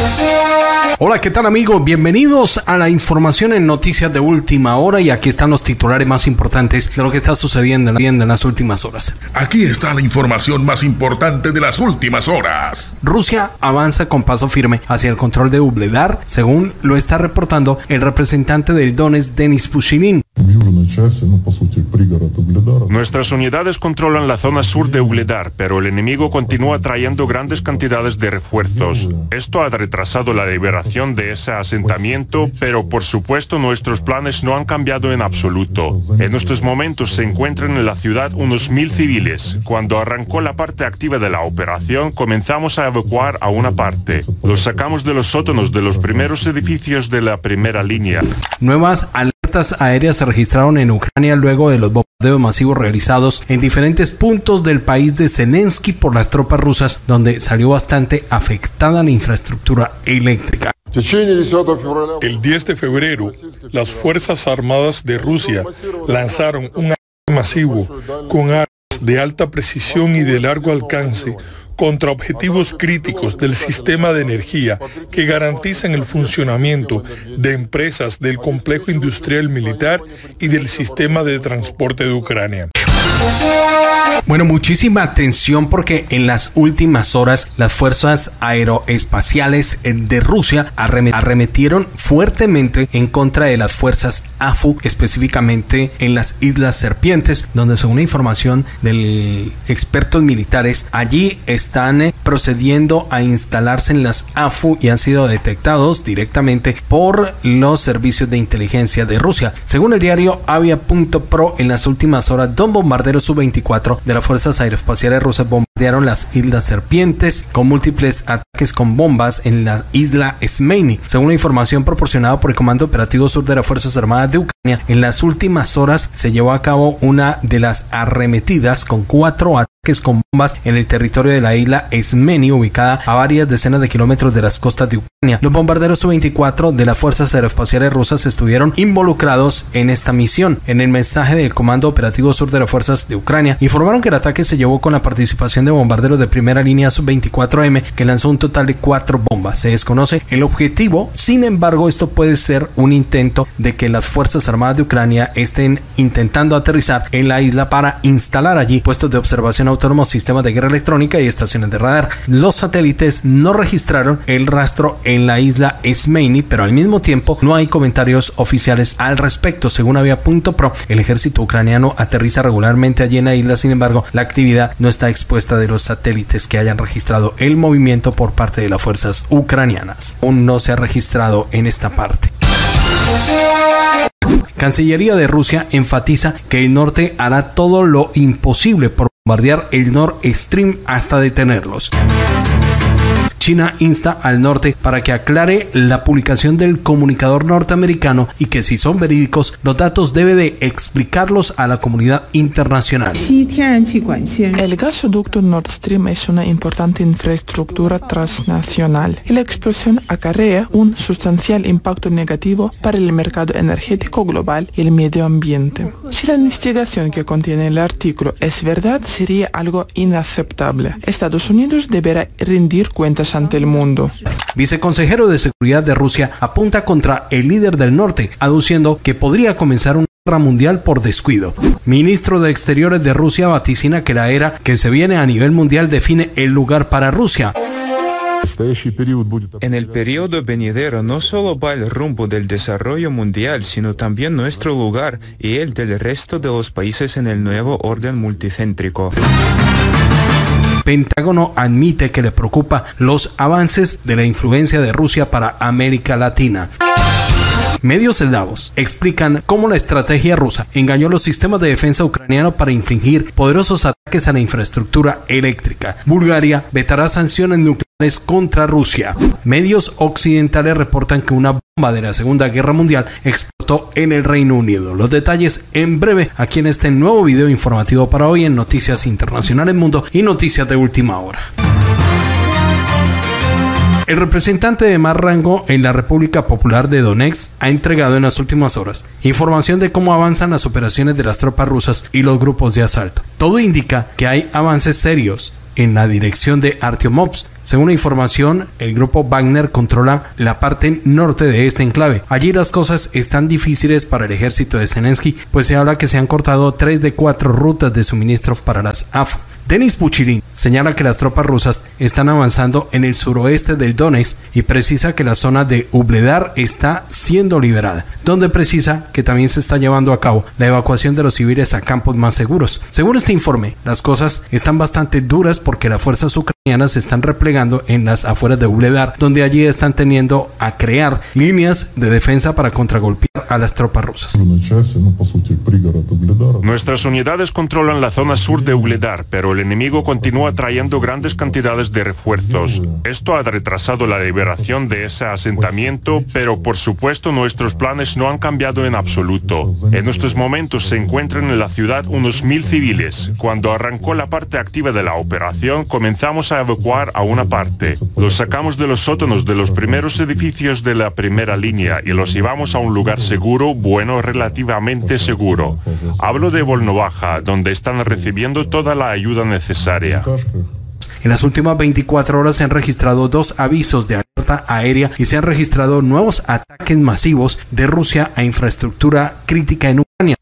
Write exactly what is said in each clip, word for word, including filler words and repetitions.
Hola, ¿qué tal amigos? Bienvenidos a la información en noticias de última hora y aquí están los titulares más importantes de lo que está sucediendo en las últimas horas. Aquí está la información más importante de las últimas horas. Rusia avanza con paso firme hacia el control de Ugledar, según lo está reportando el representante del Donetsk, Denis Pushilin. Nuestras unidades controlan la zona sur de Ugledar, pero el enemigo continúa trayendo grandes cantidades de refuerzos. Esto ha retrasado la liberación de ese asentamiento, pero por supuesto nuestros planes no han cambiado en absoluto. En estos momentos se encuentran en la ciudad unos mil civiles. Cuando arrancó la parte activa de la operación, comenzamos a evacuar a una parte. Los sacamos de los sótanos de los primeros edificios de la primera línea. Nuevas alertas aéreas se registraron en Ucrania luego de los bombardeos masivos realizados en diferentes puntos del país de Zelensky por las tropas rusas, donde salió bastante afectada la infraestructura eléctrica. El diez de febrero, las Fuerzas Armadas de Rusia lanzaron un ataque masivo con armas de alta precisión y de largo alcance contra objetivos críticos del sistema de energía que garantizan el funcionamiento de empresas del complejo industrial militar y del sistema de transporte de Ucrania. Bueno, muchísima atención porque en las últimas horas las fuerzas aeroespaciales de Rusia arremetieron fuertemente en contra de las fuerzas A F U, específicamente en las Islas Serpientes, donde según la información de expertos militares, allí están procediendo a instalarse en las A F U y han sido detectados directamente por los servicios de inteligencia de Rusia. Según el diario Avia punto pro, en las últimas horas, dos bombarderos Su veinticuatro de las fuerzas aeroespaciales rusas bombardearon las Islas Serpientes con múltiples ataques con bombas en la isla Esmeini. Según la información proporcionada por el Comando Operativo Sur de las Fuerzas Armadas de Ucrania, en las últimas horas se llevó a cabo una de las arremetidas con cuatro ataques con bombas en el territorio de la isla Esmeini, ubicada a varias decenas de kilómetros de las costas de Ucrania. Los bombarderos Su veinticuatro de las fuerzas aeroespaciales rusas estuvieron involucrados en esta misión. En el mensaje del Comando Operativo Sur de las Fuerzas de Ucrania, informaron que el ataque se llevó con la participación de bombarderos de primera línea Su veinticuatro eme, que lanzó un total de cuatro bombas. Se desconoce el objetivo, sin embargo, esto puede ser un intento de que las Fuerzas Armadas de Ucrania estén intentando aterrizar en la isla para instalar allí puestos de observación autónomos, sistemas de guerra electrónica y estaciones de radar. Los satélites no registraron el rastro en la isla Esmeini, pero al mismo tiempo no hay comentarios oficiales al respecto. Según Avia punto pro, el ejército ucraniano aterriza regularmente allí en la isla, sin embargo, la actividad no está expuesta de los satélites que hayan registrado el movimiento por parte de las fuerzas ucranianas. Aún no se ha registrado en esta parte. Cancillería de Rusia enfatiza que el norte hará todo lo imposible por bombardear el Nord Stream hasta detenerlos. China insta al norte para que aclare la publicación del comunicador norteamericano y que si son verídicos, los datos debe de explicarlos a la comunidad internacional. El gasoducto Nord Stream es una importante infraestructura transnacional y la explosión acarrea un sustancial impacto negativo para el mercado energético global y el medio ambiente. Si la investigación que contiene el artículo es verdad, sería algo inaceptable. Estados Unidos deberá rendir cuentas ante el mundo. Viceconsejero de Seguridad de Rusia apunta contra el líder del norte, aduciendo que podría comenzar una guerra mundial por descuido. Ministro de Exteriores de Rusia vaticina que la era que se viene a nivel mundial define el lugar para Rusia. En el periodo venidero no solo va el rumbo del desarrollo mundial, sino también nuestro lugar y el del resto de los países en el nuevo orden multicéntrico. Pentágono admite que le preocupa los avances de la influencia de Rusia para América Latina. Medios eslavos explican cómo la estrategia rusa engañó los sistemas de defensa ucranianos para infligir poderosos ataques a la infraestructura eléctrica. Bulgaria vetará sanciones nucleares contra Rusia. Medios occidentales reportan que una bomba de la Segunda Guerra Mundial explotó en el Reino Unido. Los detalles en breve aquí en este nuevo video informativo para hoy en Noticias Internacionales Mundo y Noticias de Última Hora. El representante de más rango en la República Popular de Donetsk ha entregado en las últimas horas información de cómo avanzan las operaciones de las tropas rusas y los grupos de asalto. Todo indica que hay avances serios en la dirección de Artyomovsk, Según la información, el grupo Wagner controla la parte norte de este enclave. Allí las cosas están difíciles para el ejército de Zelensky, pues se habla que se han cortado tres de cuatro rutas de suministro para las A F. Denis Puchilin señala que las tropas rusas están avanzando en el suroeste del Donetsk y precisa que la zona de Ubledar está siendo liberada, donde precisa que también se está llevando a cabo la evacuación de los civiles a campos más seguros. Según este informe, las cosas están bastante duras porque las fuerzas ucranianas se están replegando en las afueras de Ubledar, donde allí están teniendo a crear líneas de defensa para contragolpear a las tropas rusas. Nuestras unidades controlan la zona sur de Ubledar, pero el enemigo continúa trayendo grandes cantidades de refuerzos. Esto ha retrasado la liberación de ese asentamiento, pero por supuesto nuestros planes no han cambiado en absoluto. En estos momentos se encuentran en la ciudad unos mil civiles. Cuando arrancó la parte activa de la operación, comenzamos a evacuar a una parte. Los sacamos de los sótanos de los primeros edificios de la primera línea y los llevamos a un lugar seguro, bueno, relativamente seguro. Hablo de Volnovaja, donde están recibiendo toda la ayuda necesaria. En las últimas veinticuatro horas se han registrado dos avisos de alerta aérea y se han registrado nuevos ataques masivos de Rusia a infraestructura crítica en Ucrania.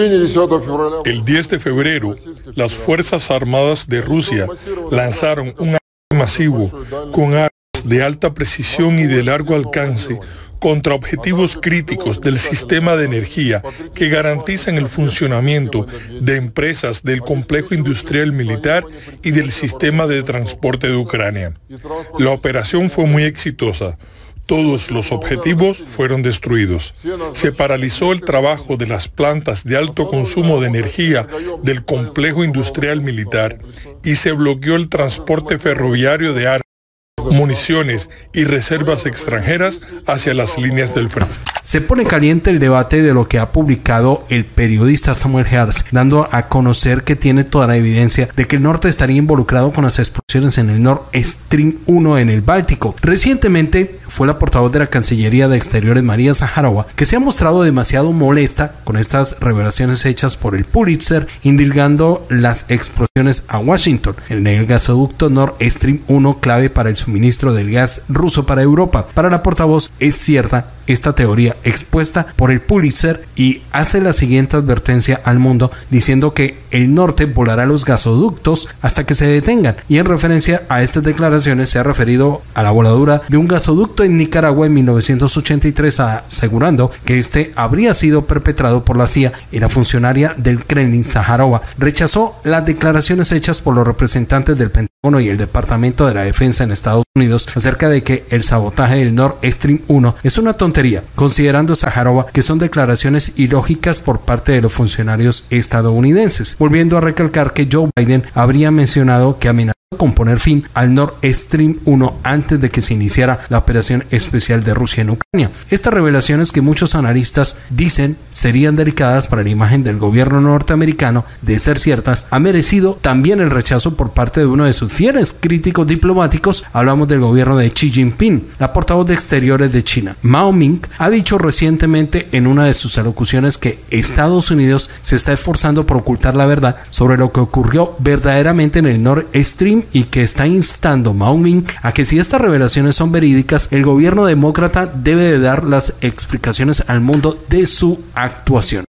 El diez de febrero, las Fuerzas Armadas de Rusia lanzaron un ataque masivo con armas de alta precisión y de largo alcance contra objetivos críticos del sistema de energía que garantizan el funcionamiento de empresas del complejo industrial militar y del sistema de transporte de Ucrania. La operación fue muy exitosa. Todos los objetivos fueron destruidos. Se paralizó el trabajo de las plantas de alto consumo de energía del complejo industrial militar y se bloqueó el transporte ferroviario de armas, municiones y reservas extranjeras hacia las líneas del frente. Se pone caliente el debate de lo que ha publicado el periodista Samuel Herz, dando a conocer que tiene toda la evidencia de que el norte estaría involucrado con las explosiones en el Nord Stream uno en el Báltico. Recientemente fue la portavoz de la Cancillería de Exteriores, María Zaharova, que se ha mostrado demasiado molesta con estas revelaciones hechas por el Pulitzer, indicando las explosiones a Washington en el gasoducto Nord Stream uno, clave para el suministro del gas ruso para Europa. Para la portavoz es cierta esta teoría expuesta por el Pulitzer y hace la siguiente advertencia al mundo diciendo que el norte volará los gasoductos hasta que se detengan, y en referencia a estas declaraciones se ha referido a la voladura de un gasoducto en Nicaragua en mil novecientos ochenta y tres, asegurando que este habría sido perpetrado por la C I A, y la funcionaria del Kremlin, Zaharova, rechazó las declaraciones hechas por los representantes del Pentágono y el Departamento de la Defensa en Estados Unidos acerca de que el sabotaje del Nord Stream uno es una tontería, considerando Zaharova que son declaraciones ilógicas por parte de los funcionarios estadounidenses, volviendo a recalcar que Joe Biden habría mencionado que amenazó con poner fin al Nord Stream uno antes de que se iniciara la operación especial de Rusia en Ucrania. Estas revelaciones, que muchos analistas dicen serían delicadas para la imagen del gobierno norteamericano, de ser ciertas, ha merecido también el rechazo por parte de uno de sus fieles críticos diplomáticos. Hablamos del gobierno de Xi Jinping. La portavoz de Exteriores de China, Mao Ming, ha dicho recientemente en una de sus alocuciones que Estados Unidos se está esforzando por ocultar la verdad sobre lo que ocurrió verdaderamente en el Nord Stream, y que está instando Mao Ming a que, si estas revelaciones son verídicas, el gobierno demócrata debe de dar las explicaciones al mundo de su actuación.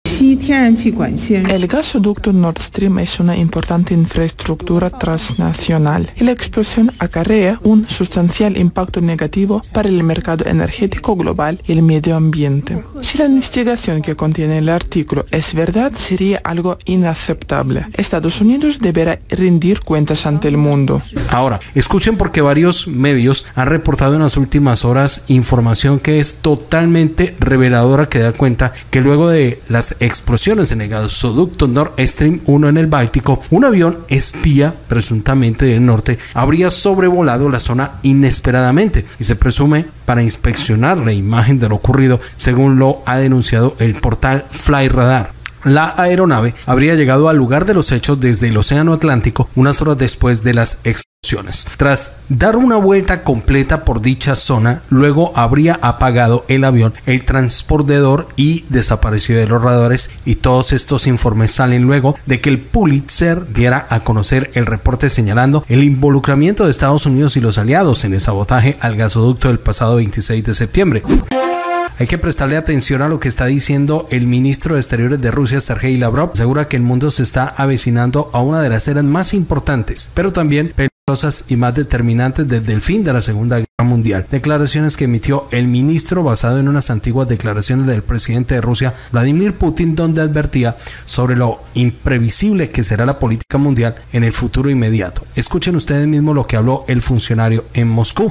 El gasoducto Nord Stream es una importante infraestructura transnacional y la explosión acarrea un sustancial impacto negativo para el mercado energético global y el medio ambiente. Si la investigación que contiene el artículo es verdad, sería algo inaceptable. Estados Unidos deberá rendir cuentas ante el mundo. Ahora, escuchen, porque varios medios han reportado en las últimas horas información que es totalmente reveladora, que da cuenta que luego de las explosiones en el gasoducto Nord Stream uno en el Báltico, un avión espía, presuntamente del norte, habría sobrevolado la zona inesperadamente y se presume para inspeccionar la imagen de lo ocurrido, según lo ha denunciado el portal Fly Radar. La aeronave habría llegado al lugar de los hechos desde el Océano Atlántico unas horas después de las explosiones. Tras dar una vuelta completa por dicha zona, luego habría apagado el avión, el transpondedor y desapareció de los radares, y todos estos informes salen luego de que el Pulitzer diera a conocer el reporte señalando el involucramiento de Estados Unidos y los aliados en el sabotaje al gasoducto del pasado veintiséis de septiembre. Hay que prestarle atención a lo que está diciendo el ministro de Exteriores de Rusia, Sergei Lavrov. Asegura que el mundo se está avecinando a una de las eras más importantes, pero también peligrosas y más determinantes desde el fin de la Segunda Guerra Mundial. Declaraciones que emitió el ministro basado en unas antiguas declaraciones del presidente de Rusia, Vladimir Putin, donde advertía sobre lo imprevisible que será la política mundial en el futuro inmediato. Escuchen ustedes mismos lo que habló el funcionario en Moscú.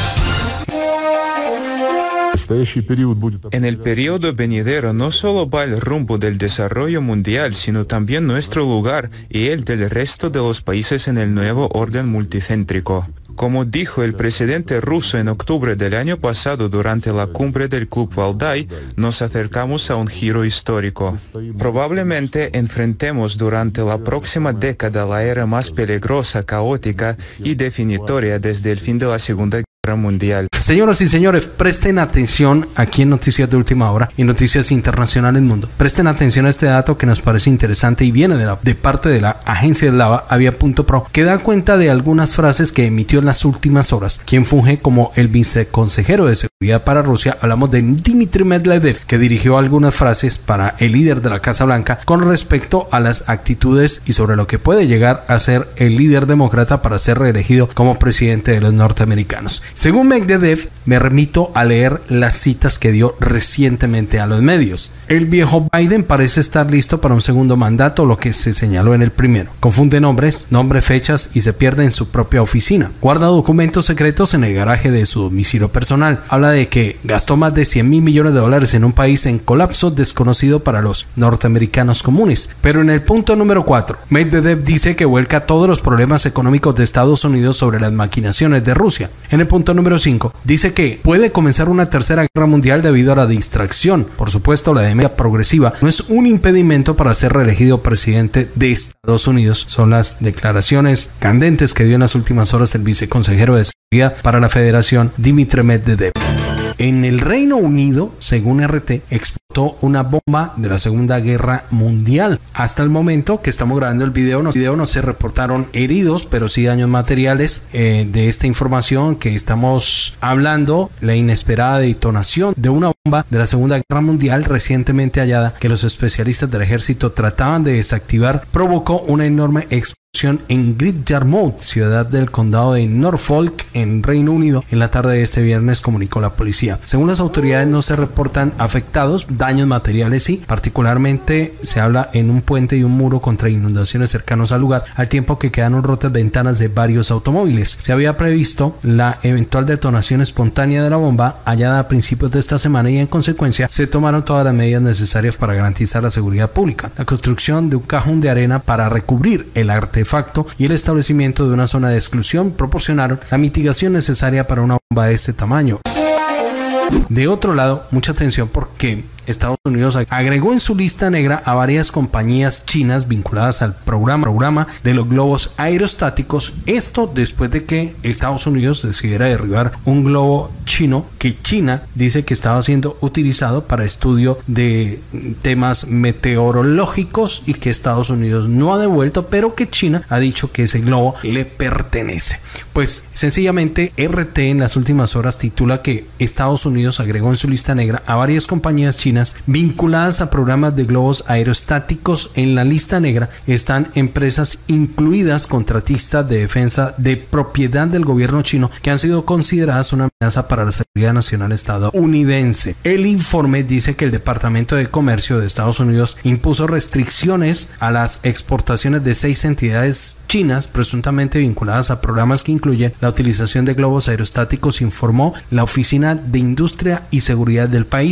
En el periodo venidero no solo va el rumbo del desarrollo mundial, sino también nuestro lugar y el del resto de los países en el nuevo orden multicéntrico. Como dijo el presidente ruso en octubre del año pasado durante la cumbre del Club Valdai, nos acercamos a un giro histórico. Probablemente enfrentemos durante la próxima década la era más peligrosa, caótica y definitoria desde el fin de la Segunda Guerra Mundial. Señoras y señores, presten atención aquí en Noticias de Última Hora y Noticias Internacionales Mundo. Presten atención a este dato que nos parece interesante y viene de, la, de parte de la agencia eslava Avia punto pro, que da cuenta de algunas frases que emitió en las últimas horas quien funge como el viceconsejero de seguridad para Rusia. Hablamos de Dmitry Medvedev, que dirigió algunas frases para el líder de la Casa Blanca con respecto a las actitudes y sobre lo que puede llegar a ser el líder demócrata para ser reelegido como presidente de los norteamericanos. Según Medvedev, me remito a leer las citas que dio recientemente a los medios. El viejo Biden parece estar listo para un segundo mandato, lo que se señaló en el primero. Confunde nombres, nombre, fechas y se pierde en su propia oficina. Guarda documentos secretos en el garaje de su domicilio personal. Habla de que gastó más de cien mil millones de dólares en un país en colapso desconocido para los norteamericanos comunes. Pero en el punto número cuatro, Medvedev dice que vuelca todos los problemas económicos de Estados Unidos sobre las maquinaciones de Rusia. En el punto número cinco, dice que puede comenzar una tercera guerra mundial debido a la distracción. Por supuesto, la demencia progresiva no es un impedimento para ser reelegido presidente de Estados Unidos. Son las declaraciones candentes que dio en las últimas horas el viceconsejero de seguridad para la Federación, Dmitry Medvedev. En el Reino Unido, según R T, explotó una bomba de la Segunda Guerra Mundial. Hasta el momento que estamos grabando el video, no, video no se reportaron heridos, pero sí daños materiales. Eh, de esta información que estamos hablando, la inesperada detonación de una bomba de la Segunda Guerra Mundial recientemente hallada que los especialistas del ejército trataban de desactivar, provocó una enorme explosión en Great Yarmouth, ciudad del condado de Norfolk, en Reino Unido, en la tarde de este viernes, comunicó la policía. Según las autoridades, no se reportan afectados, daños materiales sí, particularmente se habla en un puente y un muro contra inundaciones cercanos al lugar, al tiempo que quedaron rotas ventanas de varios automóviles. Se había previsto la eventual detonación espontánea de la bomba hallada a principios de esta semana y en consecuencia se tomaron todas las medidas necesarias para garantizar la seguridad pública. La construcción de un cajón de arena para recubrir el artefacto y el establecimiento de una zona de exclusión proporcionaron la mitigación necesaria para una bomba de este tamaño. De otro lado, mucha atención porque Estados Unidos agregó en su lista negra a varias compañías chinas vinculadas al programa, programa de los globos aerostáticos. Esto después de que Estados Unidos decidiera derribar un globo chino que China dice que estaba siendo utilizado para estudio de temas meteorológicos y que Estados Unidos no ha devuelto, pero que China ha dicho que ese globo le pertenece. Pues sencillamente R T en las últimas horas titula que Estados Unidos agregó en su lista negra a varias compañías chinas vinculadas a programas de globos aerostáticos. En la lista negra están empresas incluidas contratistas de defensa de propiedad del gobierno chino que han sido consideradas una amenaza para la seguridad nacional estadounidense. El informe dice que el Departamento de Comercio de Estados Unidos impuso restricciones a las exportaciones de seis entidades chinas presuntamente vinculadas a programas que incluyen la utilización de globos aerostáticos, informó la Oficina de Industria y Seguridad del país. En este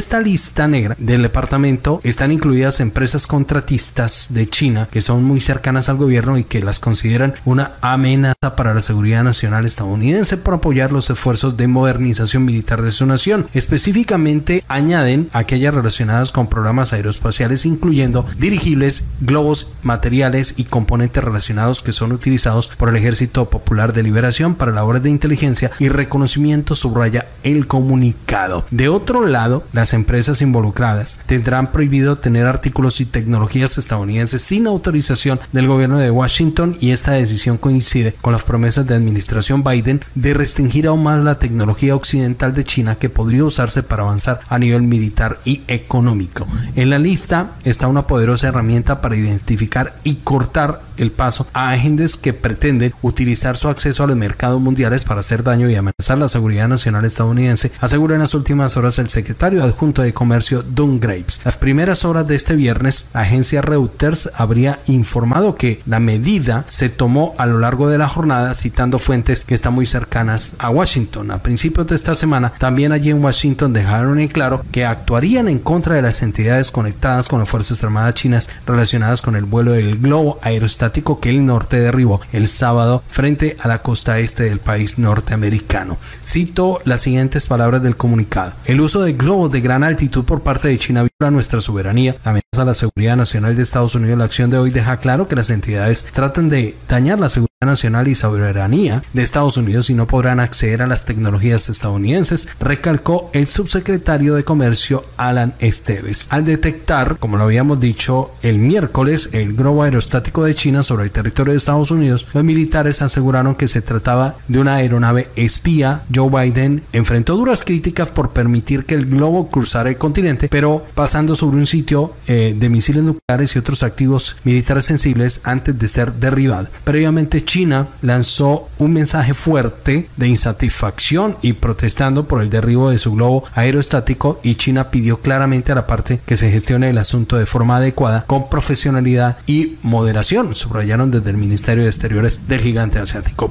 esta lista negra del departamento están incluidas empresas contratistas de China que son muy cercanas al gobierno y que las consideran una amenaza para la seguridad nacional estadounidense por apoyar los esfuerzos de modernización militar de su nación. Específicamente añaden aquellas relacionadas con programas aeroespaciales, incluyendo dirigibles, globos, materiales y componentes relacionados que son utilizados por el Ejército Popular de Liberación para labores de inteligencia y reconocimiento, subraya el comunicado. De otro lado, las empresas involucradas tendrán prohibido tener artículos y tecnologías estadounidenses sin autorización del gobierno de Washington, y esta decisión coincide con las promesas de administración Biden de restringir aún más la tecnología occidental de China que podría usarse para avanzar a nivel militar y económico. En la lista está una poderosa herramienta para identificar y cortar el paso a agentes que pretenden utilizar su acceso a los mercados mundiales para hacer daño y amenazar la seguridad nacional estadounidense, asegura en las últimas horas el secretario adjunto de Comercio Don Graves. Las primeras horas de este viernes, la agencia Reuters habría informado que la medida se tomó a lo largo de la jornada, citando fuentes que están muy cercanas a Washington. A principios de esta semana, también allí en Washington dejaron en claro que actuarían en contra de las entidades conectadas con las Fuerzas Armadas chinas relacionadas con el vuelo del globo aerostático que el norte derribó el sábado frente a la costa este del país norteamericano. Cito las siguientes palabras del comunicado: el uso de globos de gran altitud por parte de China viola nuestra soberanía, amenaza la seguridad nacional de Estados Unidos. La acción de hoy deja claro que las entidades tratan de dañar la seguridad nacional y soberanía de Estados Unidos y no podrán acceder a las tecnologías estadounidenses, recalcó el subsecretario de Comercio Alan Esteves. Al detectar, como lo habíamos dicho el miércoles, el globo aerostático de China sobre el territorio de Estados Unidos, los militares aseguraron que se trataba de una aeronave espía. Joe Biden enfrentó duras críticas por permitir que el globo cruzara el continente, pero pasando sobre un sitio eh, de misiles nucleares y otros activos militares sensibles antes de ser derribado. Previamente, China lanzó un mensaje fuerte de insatisfacción y protestando por el derribo de su globo aerostático, y China pidió claramente a la parte que se gestione el asunto de forma adecuada, con profesionalidad y moderación, subrayaron desde el Ministerio de Exteriores del gigante asiático.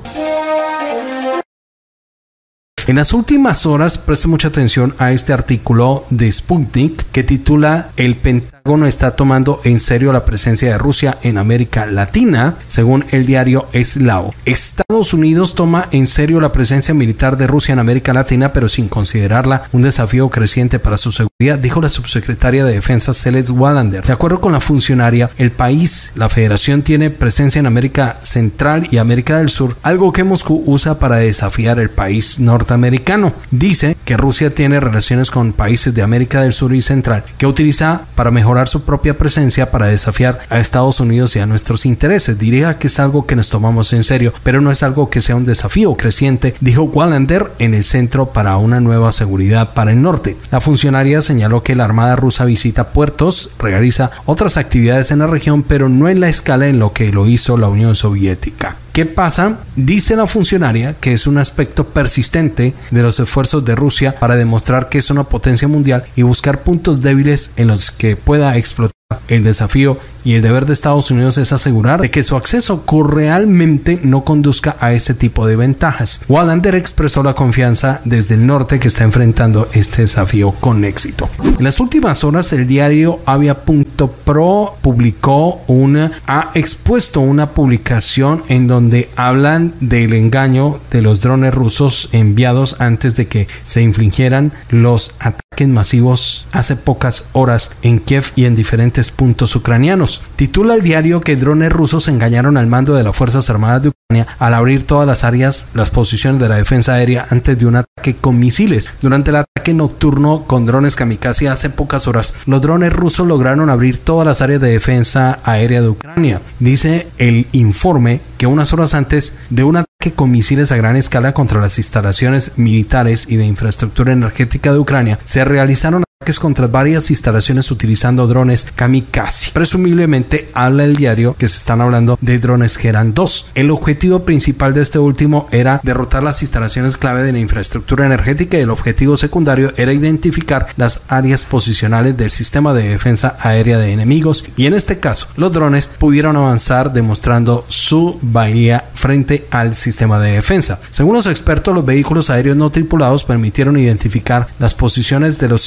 En las últimas horas, preste mucha atención a este artículo de Sputnik que titula "El Pentágono está tomando en serio la presencia de Rusia en América Latina", según el diario Eslavo. Estados Unidos toma en serio la presencia militar de Rusia en América Latina, pero sin considerarla un desafío creciente para su seguridad, dijo la subsecretaria de Defensa Celeste Wallander. De acuerdo con la funcionaria, el país, la Federación, tiene presencia en América Central y América del Sur, algo que Moscú usa para desafiar el país norteamericano. Americano. Dice que Rusia tiene relaciones con países de América del Sur y Central que utiliza para mejorar su propia presencia para desafiar a Estados Unidos y a nuestros intereses. Diría que es algo que nos tomamos en serio, pero no es algo que sea un desafío creciente, dijo Wallander en el Centro para una Nueva Seguridad para el Norte. La funcionaria señaló que la Armada rusa visita puertos, realiza otras actividades en la región, pero no en la escala en lo que lo hizo la Unión Soviética. ¿Qué pasa? Dice la funcionaria que es un aspecto persistente de los esfuerzos de Rusia para demostrar que es una potencia mundial y buscar puntos débiles en los que pueda explotar. El desafío y el deber de Estados Unidos es asegurar de que su acceso realmente no conduzca a ese tipo de ventajas. Wallander expresó la confianza desde el norte que está enfrentando este desafío con éxito. En las últimas horas, el diario Avia punto pro publicó una, ha expuesto una publicación en donde hablan del engaño de los drones rusos enviados antes de que se infligieran los ataques masivos hace pocas horas en Kiev y en diferentes puntos ucranianos. Titula el diario que drones rusos engañaron al mando de las Fuerzas Armadas de Ucrania al abrir todas las áreas, las posiciones de la defensa aérea antes de un ataque con misiles. Durante el ataque nocturno con drones kamikaze hace pocas horas, los drones rusos lograron abrir todas las áreas de defensa aérea de Ucrania. Dice el informe que unas horas antes de un ataque con misiles a gran escala contra las instalaciones militares y de infraestructura energética de Ucrania, se realizaron ataques contra varias instalaciones utilizando drones kamikaze. Presumiblemente, habla el diario que se están hablando de drones que eran dos. El objetivo principal de este último era derrotar las instalaciones clave de la infraestructura energética y el objetivo secundario era identificar las áreas posicionales del sistema de defensa aérea de enemigos, y en este caso los drones pudieron avanzar demostrando su valía frente al sistema de defensa. Según los expertos, los vehículos aéreos no tripulados permitieron identificar las posiciones de los sistemas de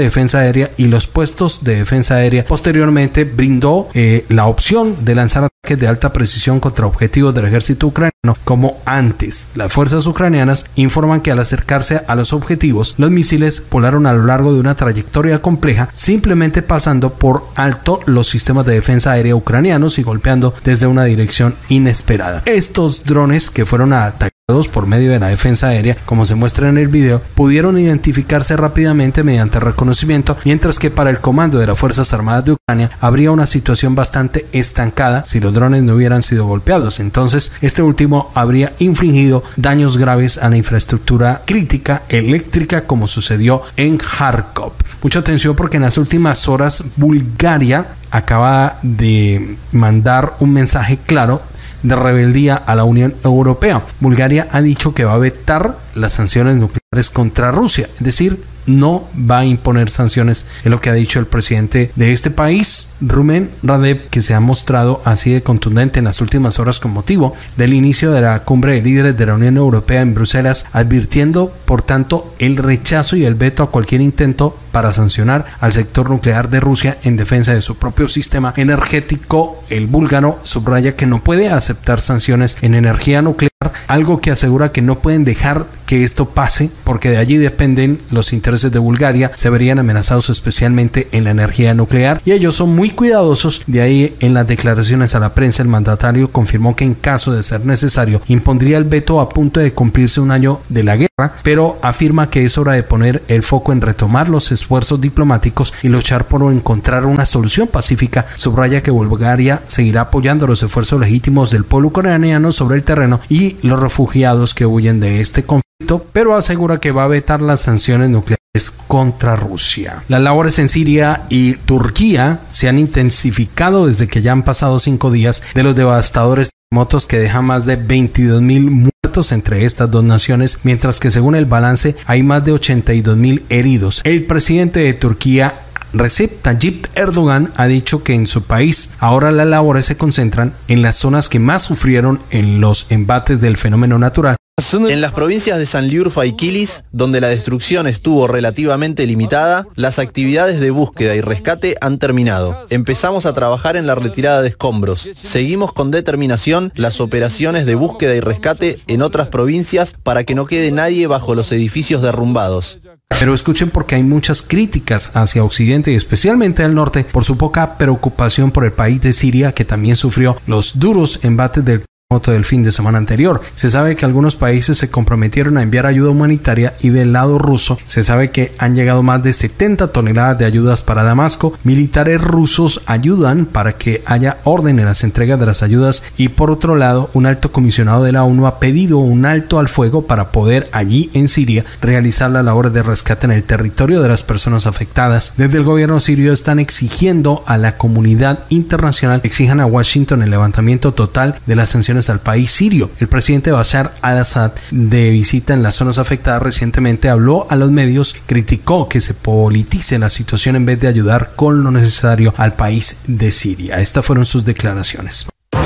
defensa aérea y los puestos de defensa aérea. Posteriormente brindó eh, la opción de lanzar ataques de alta precisión contra objetivos del ejército ucraniano como antes. Las fuerzas ucranianas informan que al acercarse a los objetivos, los misiles volaron a lo largo de una trayectoria compleja, simplemente pasando por alto los sistemas de defensa aérea ucranianos y golpeando desde una dirección inesperada. Estos drones, que fueron atacados por medio de la defensa aérea, como se muestra en el video, pudieron identificarse rápidamente mediante reconocimiento, mientras que para el comando de las Fuerzas Armadas de Ucrania habría una situación bastante estancada si los drones no hubieran sido golpeados. Entonces, este último habría infligido daños graves a la infraestructura crítica eléctrica, como sucedió en Kharkov. Mucha atención, porque en las últimas horas Bulgaria acaba de mandar un mensaje claro de rebeldía a la Unión Europea. Bulgaria ha dicho que va a vetar las sanciones nucleares contra Rusia, es decir, no va a imponer sanciones, es lo que ha dicho el presidente de este país, Rumen Radev, que se ha mostrado así de contundente en las últimas horas con motivo del inicio de la cumbre de líderes de la Unión Europea en Bruselas, advirtiendo por tanto el rechazo y el veto a cualquier intento para sancionar al sector nuclear de Rusia en defensa de su propio sistema energético. El búlgaro subraya que no puede aceptar sanciones en energía nuclear, algo que asegura que no pueden dejar que esto pase, porque de allí dependen los intereses de Bulgaria, se verían amenazados especialmente en la energía nuclear, y ellos son muy cuidadosos. De ahí, en las declaraciones a la prensa, el mandatario confirmó que en caso de ser necesario impondría el veto a punto de cumplirse un año de la guerra, pero afirma que es hora de poner el foco en retomar los esfuerzos diplomáticos y luchar por encontrar una solución pacífica. Subraya que Bulgaria seguirá apoyando los esfuerzos legítimos del pueblo ucraniano sobre el terreno y los refugiados que huyen de este conflicto, pero asegura que va a vetar las sanciones nucleares contra Rusia. Las labores en Siria y Turquía se han intensificado desde que ya han pasado cinco días de los devastadores terremotos que dejan más de veintidós mil muertos entre estas dos naciones, mientras que según el balance hay más de ochenta y dos mil heridos. El presidente de Turquía, Recep Tayyip Erdogan, ha dicho que en su país ahora las labores se concentran en las zonas que más sufrieron en los embates del fenómeno natural. En las provincias de Sanliurfa y Kilis, donde la destrucción estuvo relativamente limitada, las actividades de búsqueda y rescate han terminado. Empezamos a trabajar en la retirada de escombros. Seguimos con determinación las operaciones de búsqueda y rescate en otras provincias para que no quede nadie bajo los edificios derrumbados. Pero escuchen, porque hay muchas críticas hacia Occidente y especialmente al norte por su poca preocupación por el país de Siria, que también sufrió los duros embates del del fin de semana anterior. Se sabe que algunos países se comprometieron a enviar ayuda humanitaria, y del lado ruso se sabe que han llegado más de setenta toneladas de ayudas para Damasco. Militares rusos ayudan para que haya orden en las entregas de las ayudas, y por otro lado, un alto comisionado de la ONU ha pedido un alto al fuego para poder allí en Siria realizar las labores de rescate en el territorio de las personas afectadas. Desde el gobierno sirio están exigiendo a la comunidad internacional, exijan a Washington el levantamiento total de las sanciones al país sirio. El presidente Bashar al-Assad, de visita en las zonas afectadas recientemente, habló a los medios, criticó que se politice la situación en vez de ayudar con lo necesario al país de Siria. Estas fueron sus declaraciones.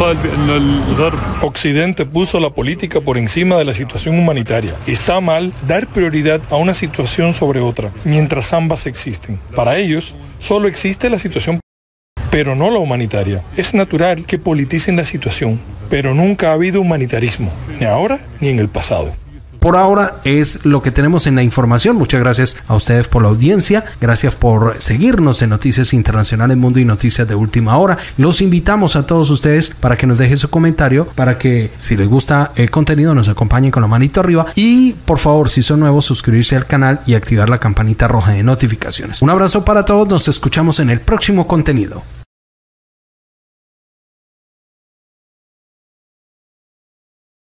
Occidente puso la política por encima de la situación humanitaria. Está mal dar prioridad a una situación sobre otra, mientras ambas existen. Para ellos, solo existe la situación, pero no la humanitaria. Es natural que politicen la situación, pero nunca ha habido humanitarismo, ni ahora ni en el pasado. Por ahora es lo que tenemos en la información. Muchas gracias a ustedes por la audiencia. Gracias por seguirnos en Noticias Internacionales Mundo y Noticias de Última Hora. Los invitamos a todos ustedes para que nos dejen su comentario, para que, si les gusta el contenido, nos acompañen con la manito arriba. Y por favor, si son nuevos, suscribirse al canal y activar la campanita roja de notificaciones. Un abrazo para todos. Nos escuchamos en el próximo contenido.